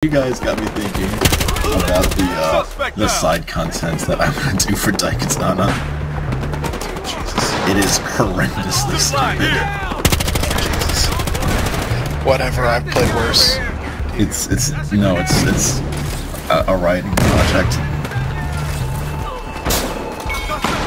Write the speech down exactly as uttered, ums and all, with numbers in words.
You guys got me thinking about the uh, the side content that I'm gonna do for Daikatana. It is horrendously stupid. Jesus. Whatever, I've played worse. It's it's no, it's it's a, a writing project